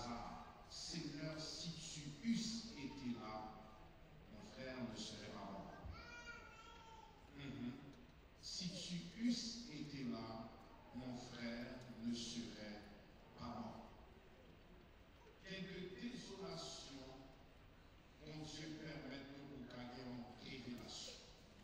Lazare, Seigneur, si tu eusses été là, mon frère ne serait pas mort. Si tu eusses été là, mon frère ne serait pas mort. Quelle désolation, mon Dieu permette de nous gagner en révélation.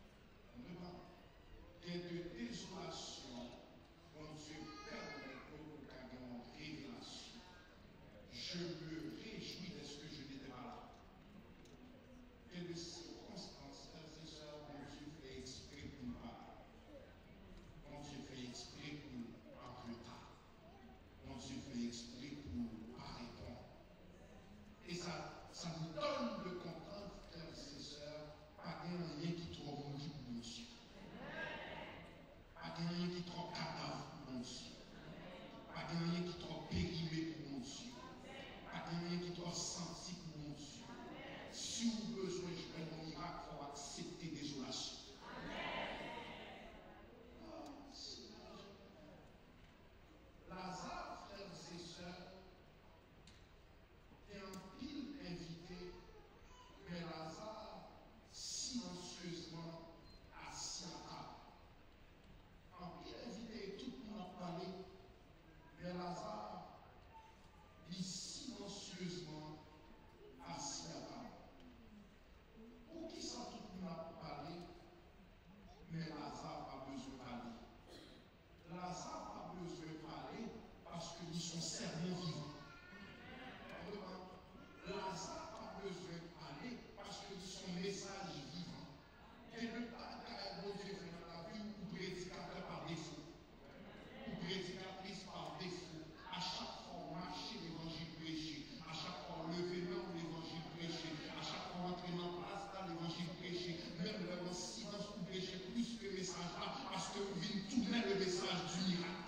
Quelle désolation, mon Dieu permette de nous gagner en révélation. Je me réjouis de ce que je n'étais pas là. Quelles circonstances, frères et sœurs, mon Dieu fait exprès pour nous parler. Mon Dieu fait exprès pour nous en retard. Mon Dieu fait exprès pour nous pas répondre. Et ça nous donne de comprendre, frères et sœurs, pas qu'il y a rien qui trop mourir pour mon Dieu. Pas qu'il y a rien qui trop cadavre pour mon Dieu. Pas qu'il y a rien qui trop périmé pour mon Dieu. Pas qu'il y a rien qui trop senti pour mon Dieu. Si vous avez besoin de jouer mon miracle, il faut accepter désolation. Lazare, frères et sœurs, est en pile invité, mais Lazare silencieusement assis à table. En pile invité, tout le monde a parlé, mais Lazare dit silencieusement assis à table. Pour qui ça tout le monde a parlé, mais Lazare n'a pas besoin de parler. Lazare n'a pas besoin de parler parce qu'ils sont serments vivants. Lazare n'a pas besoin de parler parce qu'ils sont messages vivants. Et le bagage, mon Dieu, fait dans la vie ou prédicateur par défaut, ou prédicatrice par défaut. À chaque fois marcher l'évangile prêché, à chaque fois lever main l'évangile prêché, à chaque fois entrer dans la place dans l'évangile prêché, même le silence ou prêcher plus que message là, parce que vous venez tourner le message du miracle.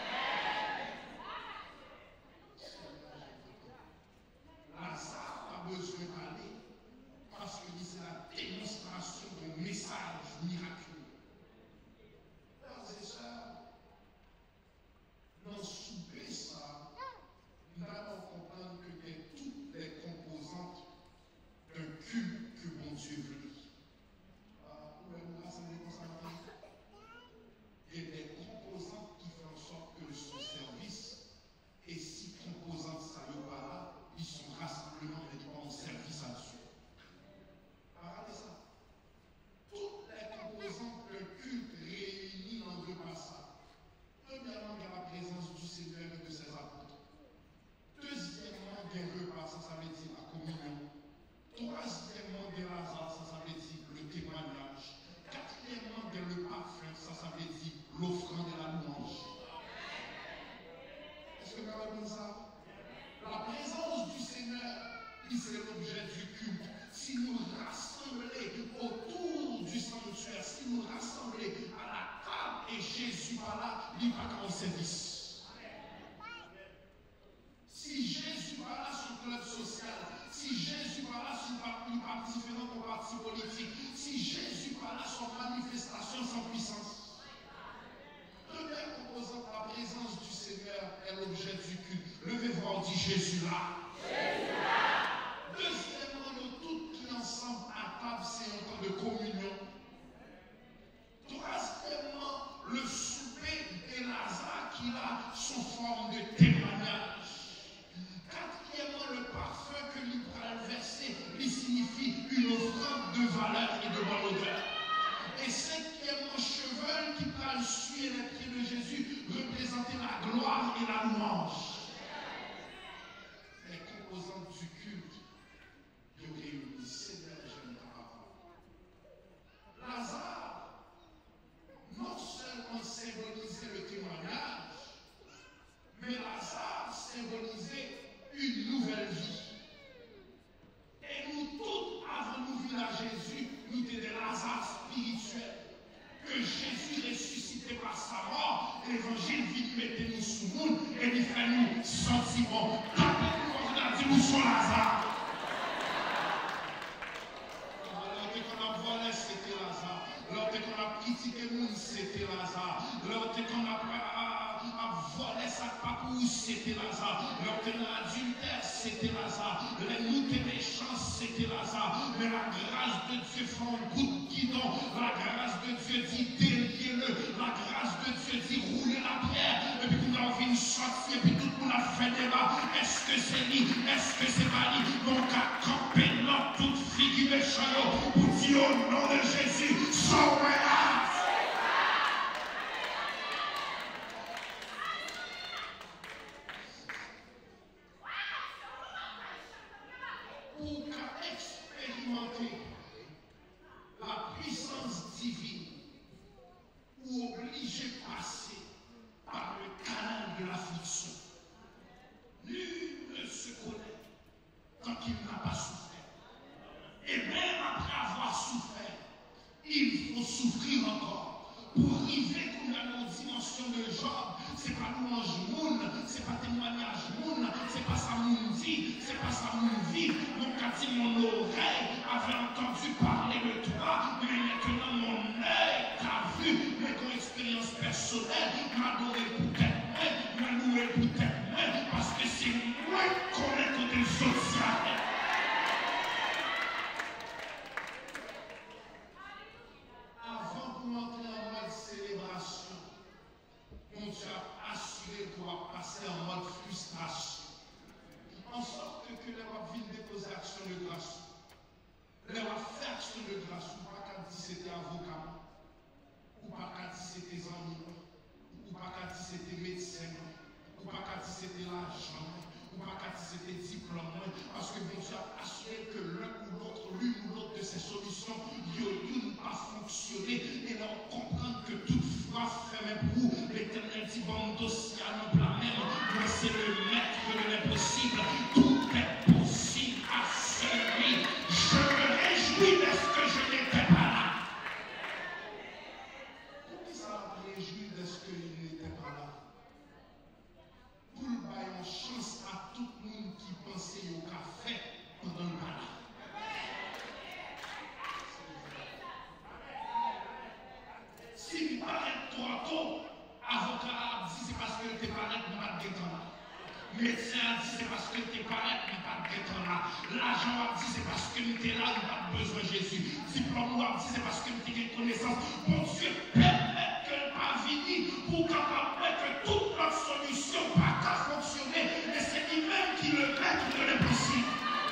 Lazare a besoin d'aller parce que c'est la démonstration d'un message miraculeux. Frères et sœurs, dans souper ça, nous allons comprendre que c'est toutes les composantes d'un culte que mon Dieu veut. Pouvez-vous rassembler comme ça matin? Il y a des composantes qui font en sorte que son service, et si composantes ça y est pas là, ils sont rassemblement et pas en service à Dieu. Regardez ça. Toutes les composantes d'un culte réunies dans deux passages. Premièrement, il y a la présence du Seigneur et de ses apôtres. Deuxièmement, des repas, ça veut dire la communion. Troisièmement, des Lazare, ça veut dire le témoignage. Quatrièmement, le parfum, ça veut dire l'offrande et la louange. Est-ce que vous avez compris ça? La présence du Seigneur, c'est l'objet du culte. Si nous rassemblons autour du sanctuaire, si nous rassemblons à la table et Jésus va là, il va dans le service. Si Jésus va là sur le club social, si Jésus va là sur une partie différente au parti politique, si Jésus va là sur manifestation sans puissance. Première composante, la présence du Seigneur est l'objet du culte. Levez voir, dit Jésus là. Jésus là. Deuxièmement, nous tous qui ensemble à table, c'est un temps de communion. Troisièmement, le souper et Lazare qui là sous forme de témoignage. Quatrièmement, le parfum que nous allons verser, il signifie une offrande de valeur et de bonne odeur. Et cinquièmement, cheval qui va suivre les pieds de Jésus, représenter la gloire et la louange. Les composantes du culte de réunir. Seigneur, j'aime ta parole. Lazare, non seulement symbolisait le témoignage, mais Lazare symbolisait une nouvelle vie. Et nous tous, avant nous venir à Jésus, nous étions des Lazare spirituels. Que Jésus ressuscité par sa mort, l'évangile vit mettre nous sous nous et il fait nous sentir bon. Quand on a dit nous sommes Lazare. Lorsque on a volé, c'était Lazare. Lorsque on a critiqué nous, c'était Lazare. Lorsque on a volé sa papouille, c'était Lazare. Lorsque on a adultère, c'était Lazare. Les nous des méchants, c'était Lazare. Mais la grâce de Dieu fait un coup de guidon. La grâce de Dieu dit déliez-le. La grâce de Dieu dit roulez la pierre. Et puis nous avons une sortie. Et puis tout le monde a fait débat. Est-ce que c'est lui? Est-ce que c'est pas lui? Donc à camper notre toute fille qui méchant pour dire au nom de Jésus, sauvez-la. Pour expérimenter la puissance divine, ou obligé de passer par le canal de l'affliction. Nul ne se connaît tant qu'il n'a pas souffert. Et même après avoir souffert, il faut souffrir encore. Pour arriver qu'on a nos dimensions de Job, c'est pas louange moun, c'est pas témoignage moun, c'est pas ça moun dit, c'est pas ça moun vit. Donc a dit mon oreille avait entendu parler de toi, mais maintenant mon œil t'a vu, mais ton expérience personnelle m'a donné peut-être m'a loué peut-être parce que c'est moi qui connais toutes les autres. Avant pour entrer en mode célébration, on t'a assuré qu'on va passer en mode frustration. En sorte que les va venir déposer action de grâce. Les va faire action de grâce. Ou pas qu'à dire c'était avocat. Ou pas qu'à dire c'était amis. Ou pas qu'à dire c'était médecin. Ou pas qu'à dire c'était l'argent. Ou pas qu'à dire c'était diplôme. Parce que bon Dieu a assuré que l'un ou l'autre, l'une ou l'autre de ces solutions, n'ont pas fonctionné. Et là on comprend que toute foi fait même pour l'Éternel dit bon dossier à nous la même. Mais c'est le maître de l'impossible. Tout est possible à celui. Je me réjouis de ce que je n'étais pas là. Pourquoi ça me réjouit de ce qu'il n'était pas là? Pour le bailler en chance à tout le monde qui pensait au café pendant le balai. Si il paraît trop tôt, avocat a dit c'est parce que tu paraît pas de temps là. Médecin a dit c'est parce que tu paraît pas de temps là. L'agent a dit c'est parce que tu es là, tu n'as pas besoin de Jésus. Diplôme a dit c'est parce que tu as une connaissance. Bon Dieu, permet que le pas fini pour qu'après que toute notre solution n'a pas fonctionner. Et c'est lui-même qui le maître de l'impossible.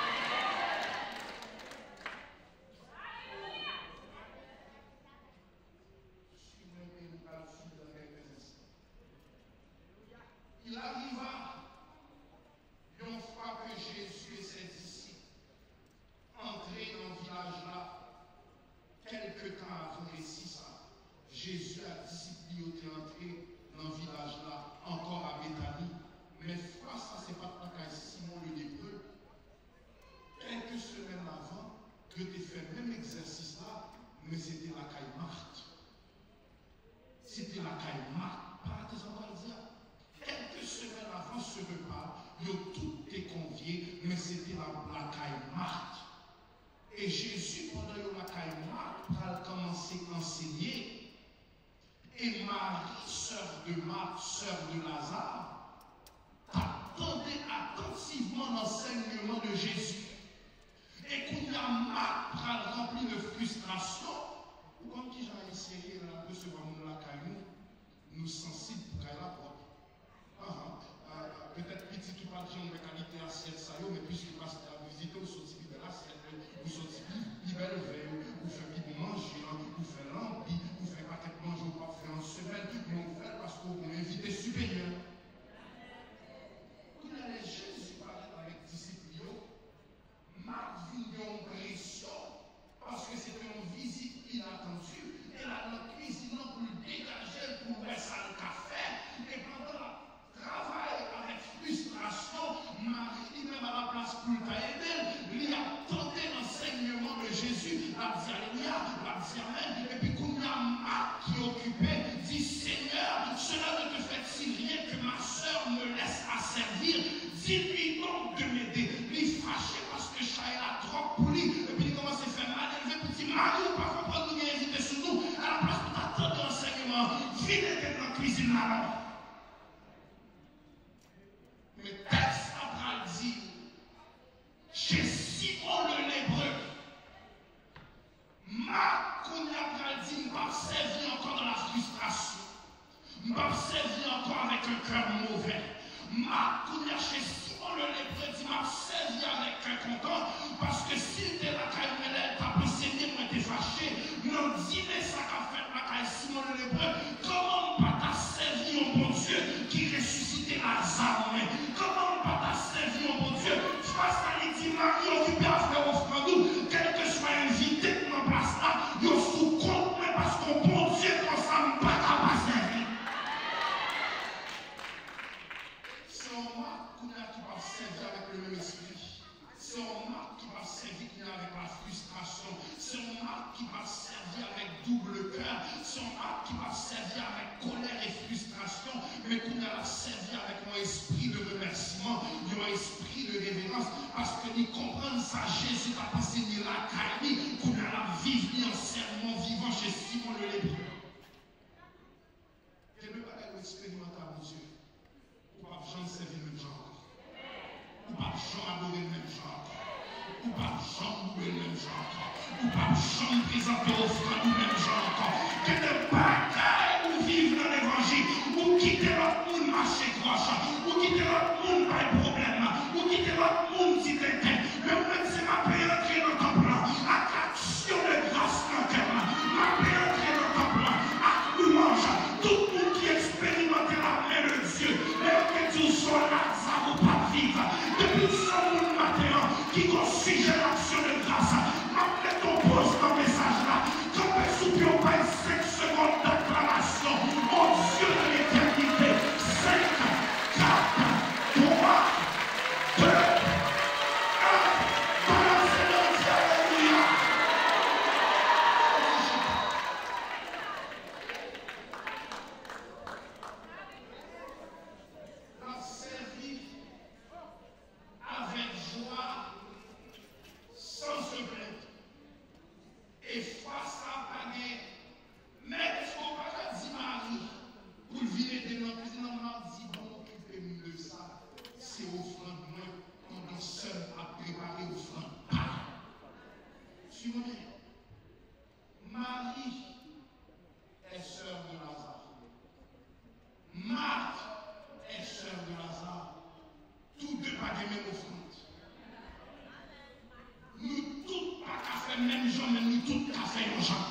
Il arriva une fois que Jésus et ses disciples entraient dans le village là, quelque temps avant récit ça, Jésus a discipliné qui est entré dans le village là, encore à Béthanie. Mais fois ça, c'est pas la caille Simon le lépreux. Quelques semaines avant, que tu fait le même exercice là, mais c'était la caille Marthe. C'était la caille Marthe. Pas tes encore dire. Quelques semaines avant ce repas, ils ont tout été conviés, mais c'était la caille Marthe. Et Jésus, pendant que la caille Marthe, a commencé à enseigner. Et Marie, sœur de Marthe, sœur de Lazare, attendait attentivement l'enseignement de Jésus. Et quand il y a Marthe rempli de frustration, ou comme qui j'ai essayé de recevoir la caille, nous sensibles pour qu'elle la porte. Peut-être petit tout pas de gens de qualité assiette ça, mais puisque parce que la visite vous sortez de l'assiette, vous sortez de belle veille, vous faites bien manger, vous faites l'ambi, vous faites pas qu'être manger ou pas faire en semaine, mais vous faites parce que vous invitez supérieur. Vous allez Jésus parler avec disciples, Marc vit en pression parce que c'était une visite inattendue, et là notre cuisine pour le dégager, pour mettre ça le café, et pendant la travail avec frustration, Marie lui-même à la place pour aider, lui attendait l'enseignement de Jésus, la dit Alléluia, la dit Amen, et puis quand il y a Marc qui est occupé, dit Seigneur, cela ne te fait-il rien que ma soeur me laisse à servir, dis-lui donc de m'aider. Il est fâché parce que Chaïl a trop pour lui, et puis il commence à faire mal, il fait petit Marie, ou pas comprendre qu'il y a invité sur nous, à la place pour t'attendre l'enseignement, viens dans la cuisine là-bas. Mais texte après dit, cœur content, parce que s'il était la caille, t'as pensé que moi t'es fâché, non, dîner ça qu'a fait la caille Simon le lépreux, comment pas t'a servi un bon Dieu qui ressuscitait Lazare? Comment pas t'a servi un bon Dieu? Face à l'édit Marie, occupé à faire offrande, quel que soit invité dans la place là, il sous compte parce qu'on bon Dieu comme ça, ne pas capable de servir. C'est un marque qui va servir avec le même esprit. C'est un marque qui va servir avec la frustration. C'est un marque qui va servir avec double cœur. C'est un marque qui va servir avec colère et frustration. Mais qu'on a servi avec un esprit de remerciement, un esprit de révérence. Parce que nous comprenons ça, Jésus a passé la caille, qu'on a la vivre en serment vivant chez Simon le lépreux. Je ne veux pas être expérimental, mon Dieu. Ou pas Jean servir le même genre. Ou pas Jean adorer le même genre. Ou pas Jean louer le même genre. Ou pas Jean présenter offrande le même genre. Que de bagailles ou vivre dans l'évangile. Ou quitter l'autre monde marcher croche. Ou quitter l'autre monde pas de problème. Ou quitter l'autre monde si t'es tête. Mais même si ma paix entrer dans ton plan. Avec l'action de grâce dans ton plan. Ma paix entrer dans ton plan. Avec louange. Tout le monde qui expérimente la main de Dieu. Mais que tu sois là, ça ne va pas vivre. Depuis ce monde matin, qui consigne l'action de grâce. Après ton poste dans le message là. Quand tu es sous pied, pas 5 secondes d'acclamation. Mon Dieu de l'éternité. 5, 4, 3, 2, 1. Balancez le Dieu, alléluia. La servir avec joie, sans se plaindre. Et face à Paguet, mais est-ce qu'on va dire Marie, pour venir de notre cuisine, on m'a dit, bon, occupez-nous de ça. C'est offrande, moi, pendant seul à préparer offrande. Suivez. Marie est sœur de Lazare. Marthe est sœur de Lazare. Tous deux pas de même offrande. Nous tous pas qu'à faire même gens, mais nous tous qu'à faire nos gens.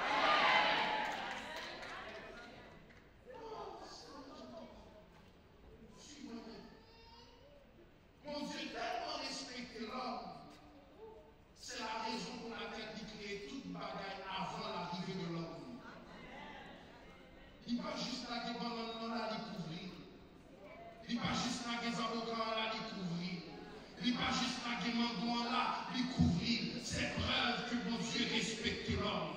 Mon Dieu tellement respecté l'homme. C'est la raison pour laquelle il crée toute bagaille avant l'arrivée de l'homme. Il ne va pas juste là que pendant là découvrir. Il ne va pas juste là que les avocats là découvrir. Il ne va pas juste là que les mandouans là découvrir. C'est preuve que mon Dieu respecte l'homme.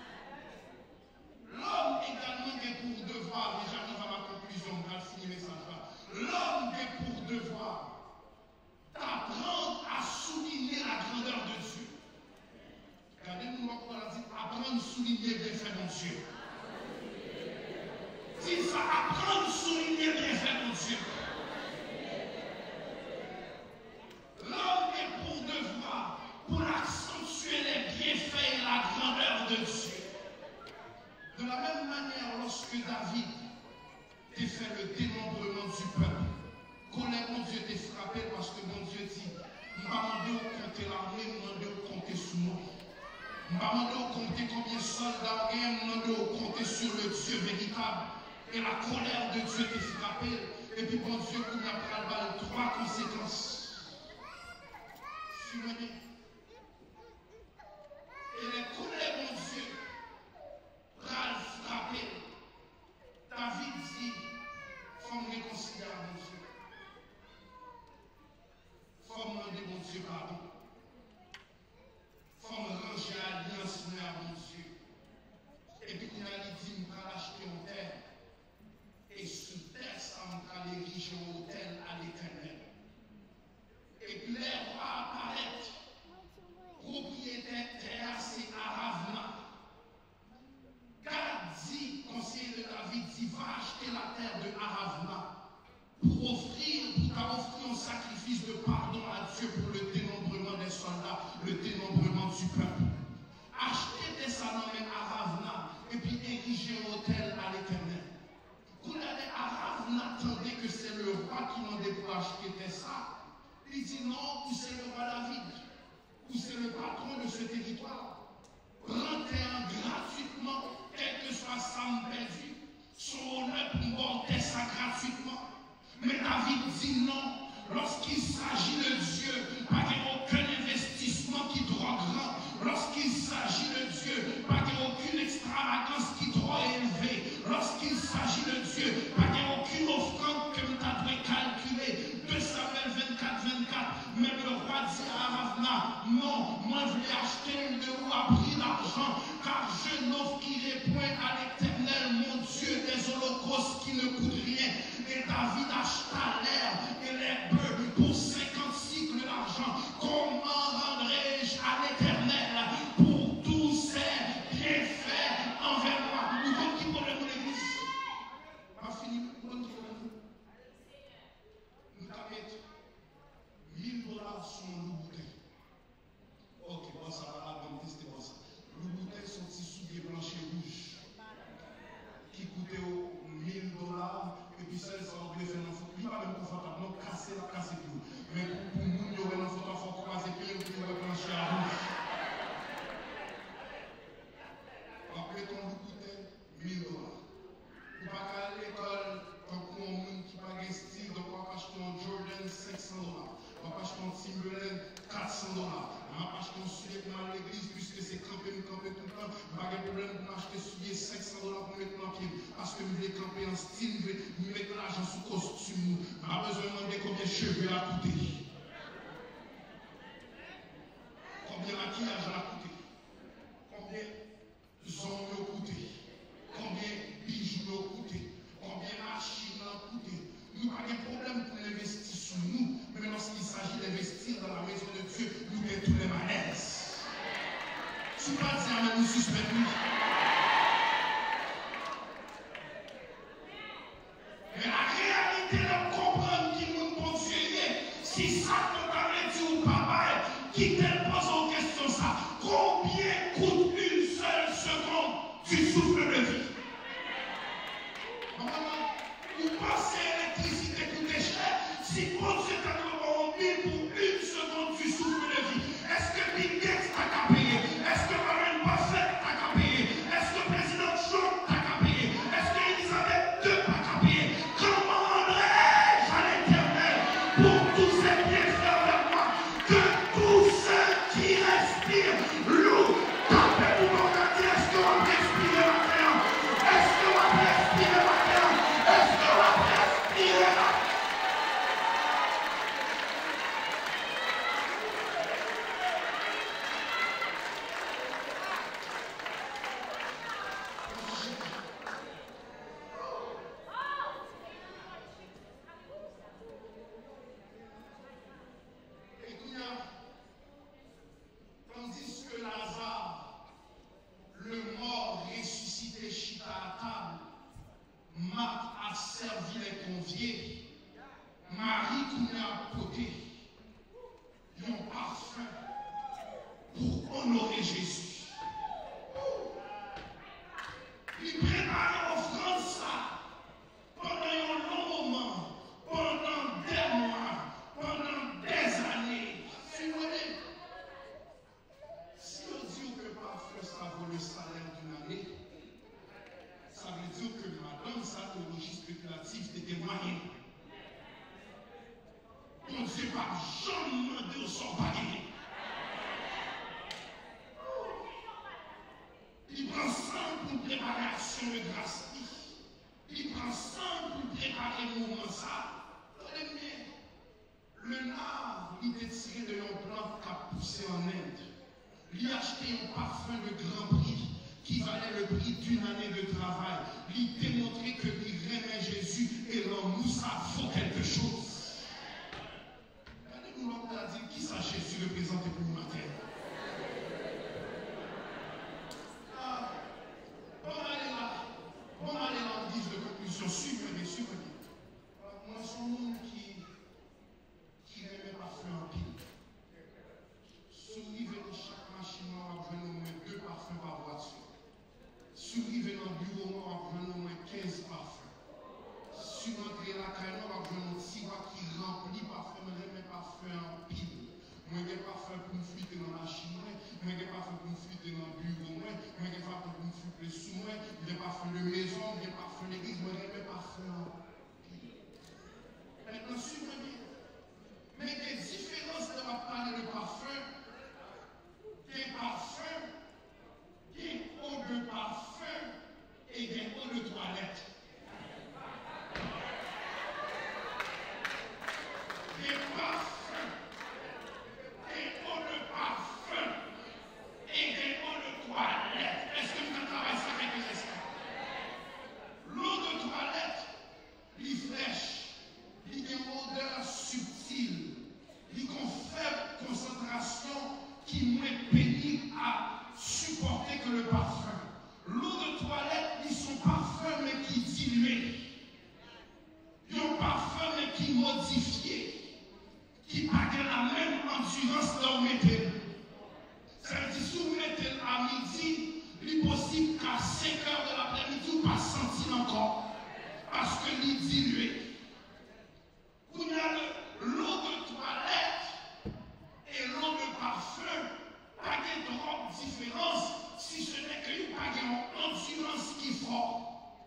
L'homme également est pour devoir, et j'arrive à ma conclusion, je vais finir le message là. L'homme est pour devoir d'apprendre à souligner la grandeur de Dieu. Regardez-nous comment on a dit, apprendre à souligner les bienfaits de Dieu. Dis ça, apprendre à souligner les bienfaits de Dieu. L'homme est pour devoir, pour accentuer les bienfaits et la grandeur de Dieu. De la même manière, lorsque David a fait le dénombrement du peuple, colère, mon Dieu t'est frappé parce que mon Dieu dit, je m'a demandé au compter l'armée, je m'a demandé au compter sur moi. Je m'a demandé au compter combien de soldats, je m'a demandé au compter sur le Dieu véritable. Et la colère de Dieu t'est frappée. Et puis mon Dieu, vous n'a pas trois conséquences. Suivez. Et les colères, mon Dieu, Ralph frappé. David dit, il faut me réconcilier à mon Dieu. Il faut me demander mon Dieu pardon. Il faut me ranger alliance à mon Dieu. Et puis il a dit, il va l'acheter en terre. Et sous terre, ça va l'ériger un hôtel à l'Éternel. Et puis l'air va apparaître. Propriétaire terre, c'est Aravna. Gad dit, conseiller de David, dit, va acheter la terre de Aravna pour offrir un sacrifice de pardon à Dieu pour le dénombrement des soldats, le dénombrement du peuple. Achetez des salons à Aravna et puis ériger un hôtel à l'Éternel. Vous allez à Aravna, attendez que c'est le roi qui m'a dit pour acheter ça. Il dit non, c'est le roi David. ce territoire. Rentrez-en gratuitement, quel que soit ça perdu. Son honneur pour porter ça gratuitement. Mais David dit non. Lorsqu'il s'agit de Dieu, pas qu'il n'y ait aucun investissement qui est trop grand. Lorsqu'il s'agit de Dieu, pas qu'il n'y ait aucune extravagance qui est trop élevée. Lorsqu'il s'agit de Dieu, pas qu'il n'y ait aucune offrande que tu dois calculer. 2 Samuel 24, même le roi dit à Ravna, non, moi je vais acheter de vous à prix d'argent, car je n'offrirai point à l'Éternel, mon Dieu, des holocaustes qui ne coûtent rien. Et David acheta l'air et les bœufs pour 50 cycles d'argent. Comment rendrai-je à l'Éternel pour tous ces bienfaits envers moi? Nous avons qui problème de l'église? On fini, nous avons qui problème? Nous avons $1000 sur le bouteille. Ok, bon, ça va, la bonne tester pour ça. Le bouteille sont petits souliers blancs et rouges qui coûtaient $1000. Et puis ça, ça aurait fait un photo. Il n'est pas même confortable, non, casser tout. Mais pour nous, il y aurait un photo, il faut croiser puis il y aurait plancher à rouge. Après, ton loup coûtait $1000. Ou pas qu'à l'école, tant qu'on a un monde qui n'a pas de style, donc on va acheter un Jordan $500. On va acheter un Timberland $400. On va acheter un soulier pour aller à l'église, puisque c'est camper tout le temps. Pas de problème pour acheter un soulier $500 pour mettre dans pied. Parce que vous voulez camper en style, vous mettez l'argent sous costume. On a besoin de demander combien de cheveux a coûté. Combien de maquillage a coûté. Combien d'ongles a coûté. Combien de bijoux a coûté. Combien de machines a coûté. Nous n'avons pas de problème pour investir sur nous. Mais lorsqu'il s'agit d'investir dans la maison de Dieu, nous avons tous les malaises. Si pas dire, mais nous suspendons. Mais la réalité de comprendre qui nous bon Dieu est, si ça ne t'a dit ou pas, qui te pose aux questions ça, combien coûte une seule seconde du souffle de vie? Vous pensez à l'électricité coûte cher, si bon Dieu t'a donné pour une seconde du souffle de vie, est-ce que Bill Gates t'a qu'à payer? Est-ce que Warren Buffett t'a qu'à payer? Est-ce que le président Trump t'a qu'à payer? Est-ce que Elisabeth II t'a qu'à payer? Comment rendrai-je à l'Éternel pour tous ces bienfaits envers moi? Que tous ceux qui respirent louent. Tapez pour mon quartier. Est-ce que on respire maintenant? Est-ce que on respire maintenant? Est-ce que on respire maintenant? Tandis que Lazare, le mort ressuscité, chita à table, Marthe a servi les conviés, Marie Kounia a côté, un parfum pour honorer Jésus. Il préparait l'offrande ça pendant un long moment, pendant des mois, pendant des années. Si on dit que parfum ça vaut le salaire d'une année, ça veut dire que madame, sa théologie spéculative était moyenne. On ne sait pas jamais demander au sort pas gagné. Il prend ça pour préparer l'action de grâce. Il prend ça pour préparer le moment ça. Regardez bien. Le nard, il est tiré de une plante qui a poussé en Inde. Il a acheté un parfum de grand prix qui valait le prix d'une année de travail. Il démontrait que il aimait Jésus et l'homme, ça vaut quelque chose. Regardez-nous l'homme a dit qui ça Jésus représentait pour nous matin. On va aller là en guise de conclusion. Suivez-moi, suivez-moi. Moi, je suis un monde qui aimait parfum en pile. Souriez dans chaque machine, on va prendre au moins 2 parfums par voiture. Souriez dans le bureau, on va prendre au moins 15 parfums. Si vous entrez la caille, on va prendre 6 parfums. endurance dans mettez. Ça veut dire, si vous mettez à midi, il est possible qu'à 5 heures de l'après-midi, vous ne pas sentir encore. Parce que l'île dilué. Vous avez l'eau de toilette et l'eau de parfum. Pas de grande différence si ce n'est que pas de endurance qui forme.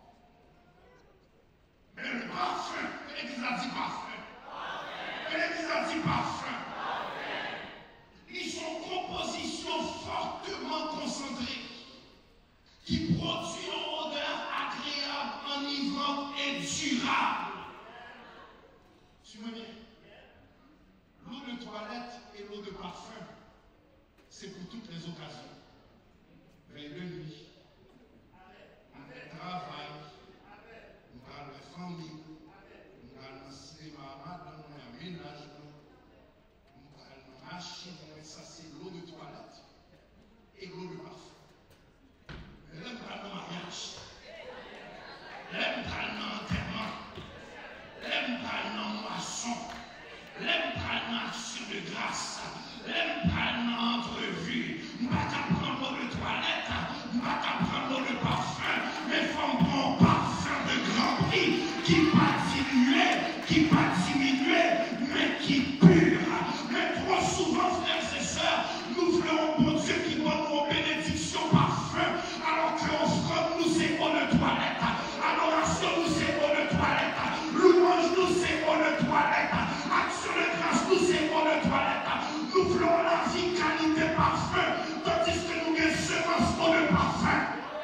Mais le parfum, l'Église a dit parfum. L'Église a dit parfum. Ils sont compositions fortement concentrées qui produisent une odeur agréable, enivrante et durable. Suivez bien. L'eau de toilette et l'eau de parfum, c'est pour toutes les occasions. Veille de nuit, on travaille, on parle de famille, on parle de cinéma, on a ménage, on parle de machine, ça c'est l'eau de toilette et l'eau de parfum. L'aime pas le mariage, l'aime pas l'enterrement, l'aime pas l'emmoisson, l'aime pas l'action de grâce, l'aime pas l'entrevue. Nous ne pouvons pas prendre l'eau de toilette, nous ne pouvons pas prendre l'eau de parfum, mais il faut prendre un parfum de grand prix qui ne pas diluer, qui ne pas diminuer, mais qui pur. Mais trop souvent, frères et sœurs, nous voulons bon Dieu qui donne nos bénédictions parfum, alors que offrande nous c'est eau de toilette, adoration nous c'est eau de toilette, louange nous c'est eau de toilette, action de grâce nous c'est eau de toilette. Nous voulons la vie qualité parfum, tandis que nous avons semence eau de parfum.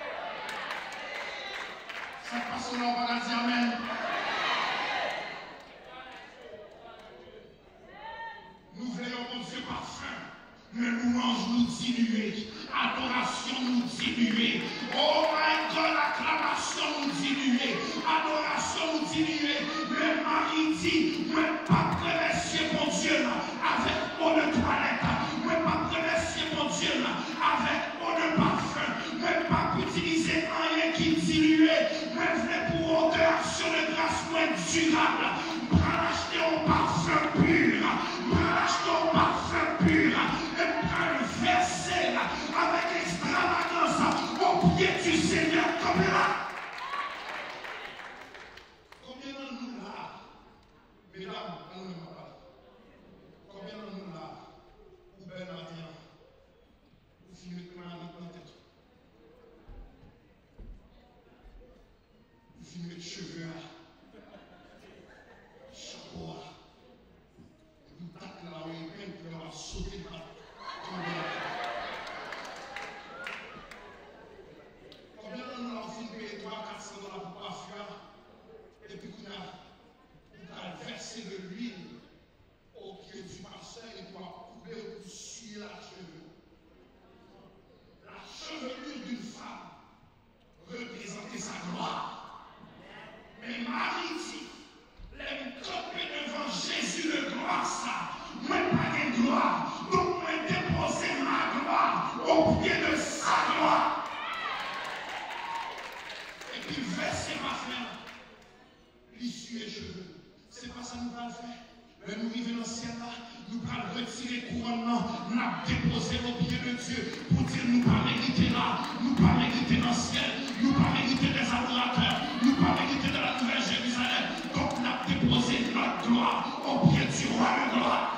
Ça passe au nom, on va dire amen. Nous voulons mon Dieu parfum, mais louange nous diluer, adoration nous diluer. Oh my God, acclamation nous diluer, adoration nous diluer. Le mari dit, mais pas remercier mon Dieu avec eau de toilette, mais pas remercier mon Dieu avec eau de parfum, mais pas utiliser rien qui dilue, mais venez pour odeur, action de grâce moins durable. Prends acheter un parfum pur, prends acheter un parfum pur, et prends le verser avec extravagance au pied du Seigneur comme là. Combien de nous là, mesdames, on ne m'a pas. Combien de nous là, ou bien matin, ou finissez de dans la tête, ou finissez de cheveux, chapeau, vous tac là où il peine pour avoir sauté là. Combien de nous là, on finit de payer 300-400 $ pour parfum, et puis qu'on a versé de l'huile au pied du pasteur et pour couper ou pour suer la chevelure. La chevelure d'une femme représentait sa gloire. Mais Marie dit, les camper devant Jésus de gloire, ça, moi pas de gloire, donc moi déposer ma gloire au pied de sa gloire. Et puis verser ma fleur, l'issue et cheveux. C'est pas ça que nous allons faire. Mais nous arrivons dans le ciel là, nous allons retirer couronnement, nous allons déposer au pied de Dieu pour dire nous pas mériter là, nous pas mériter dans le ciel, nous pas mériter des adorateurs, nous pas mériter de la nouvelle Jérusalem. Donc nous allons déposer notre gloire au pied du roi de gloire.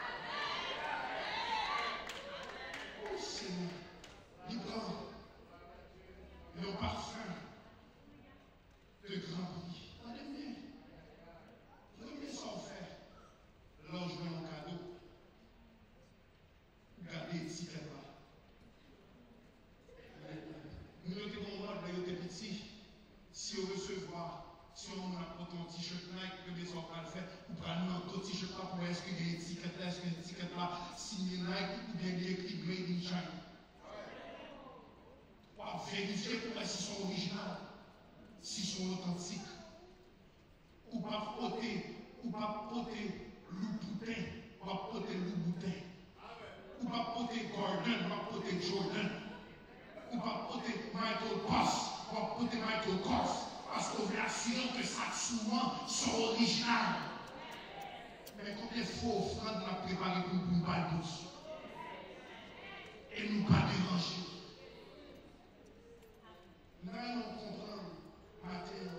Oh Seigneur, nous prenons nos parfums de grand prix. Là, je veux un cadeau. Regardez l'étiquette là. Nous étions au moment de l'été petit. Si on recevoir, si on a un t-shirt Nike, que les enfants le faire, ou prendre un t-shirt là pour est-ce qu'il y a une étiquette là, est-ce qu'il y a une étiquette là, signé Nike, ou bien il y a écrit Made in China. Pour vérifier pour s'ils sont originaux, s'ils sont authentiques. Ou pas porter Louboutin, ou pas porter Louboutin, ou pas porter Gordon, ou pas porter Jordan, ou pas porter Michael Kors, ou pas porter Michael Kors, parce qu'on veut assurer que ça souvent sont originales. Mais combien de fois offrande on a préparé pour nous pas douce et nous pas déranger. Nous allons comprendre matin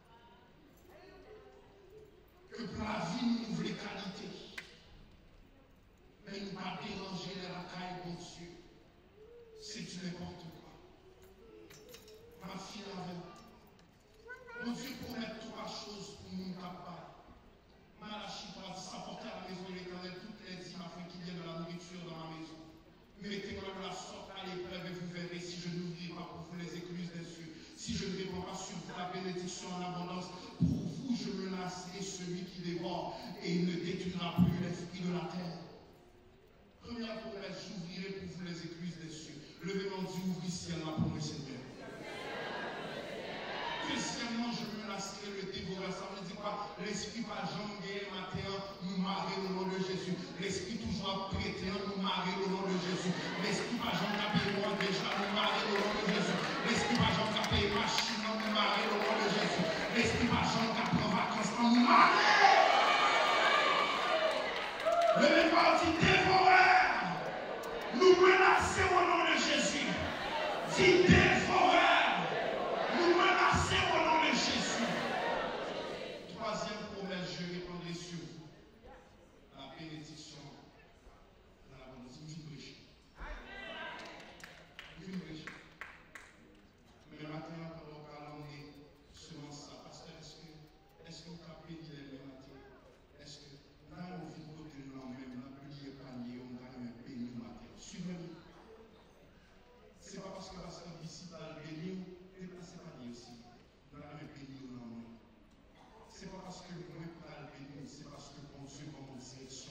que pour la vie nous voulons qualité. Mais nous pas déranger les racailles, mon Dieu. C'est du n'importe quoi. Ma fille avec. Mon Dieu promet trois choses pour nous capables. Malachie 3, s'apporter à la maison de l'Éternel toutes les dîmes afin qu'il y ait de la nourriture dans ma maison. Mettez-moi de la sorte à l'épreuve et vous verrez si je n'ouvrirai pas pour vous les écluses des cieux. Si je ne réponds pas sur vous la bénédiction en abondance, pour vous je menacerai celui qui dévore et il ne détruira plus les fruits de la terre. Première promesse, j'ouvrirai pour vous les écluses des cieux. Levez-moi Dieu, ouvre ciel ma promesse Seigneur. Deuxièmement, je menacerai le dévoreur. Ça veut dire quoi? L'esprit pas jambé matin, nous marrer au nom de Jésus. L'esprit toujours prêté, nous marrer au nom de Jésus. L'esprit pas jambé moi déjà, nous marrer au nom de Jésus. L'esprit pas jambé machine, nous marrer au nom de Jésus. L'esprit pas jambé vacances, nous marrer. Le parti dévoreur, nous menacer au nom de Jésus. Dit dévoreur. Nous menacer au nom de Jésus. Troisième promesse, je répondrai sur vous. La bénédiction. La bonne vibration. Vibration. Mais maintenant, quand on parle, on est selon ça. Parce que est-ce que vous avez béni les matin? Est-ce que là, on vit côté de nous-mêmes, on a plié panier, on a même béni le matin? Suivez-nous. Ce n'est pas parce que la pasteur ici va le bénir. Déplacer pas aussi. Nous allons bénir au nom. Ce n'est pas parce que nous ne pouvons pas le bénir, c'est parce que bon Dieu commence à